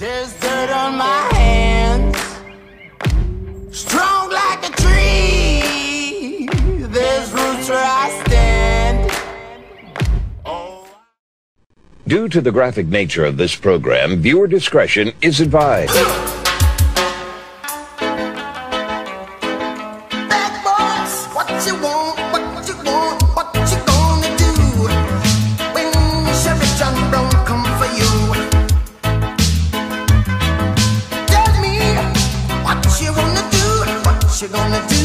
There's dirt on my hands, strong like a tree. There's roots where I stand. Due to the graphic nature of this program, viewer discretion is advised. Bad boys, what you want, what you want, what you gonna do when Chevy John Brown come for you? Tell me what you wanna do, what you gonna do.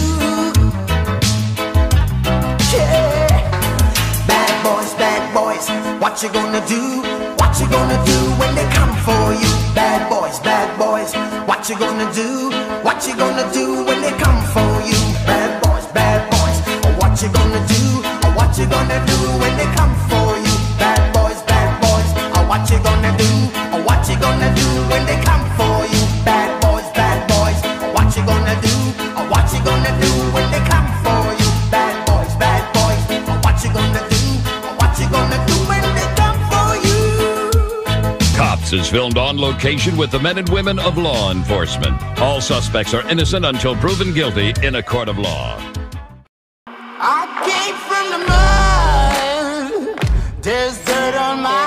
Yeah, bad boys, what you gonna do? What you gonna do when they come for you? Bad boys, what you gonna do? What you gonna do when they come for you? Bad boys, what you gonna do? What you gonna do when they come for you? Bad boys, what you gonna do? What you gonna do when they come for you? Bad boys, what you gonna do? What you gonna do when they come for you? Bad boys, what you gonna do? What you gonna do when they come for you? Cops is filmed on location with the men and women of law enforcement. All suspects are innocent until proven guilty in a court of law. I came from the mud. There's dirt on my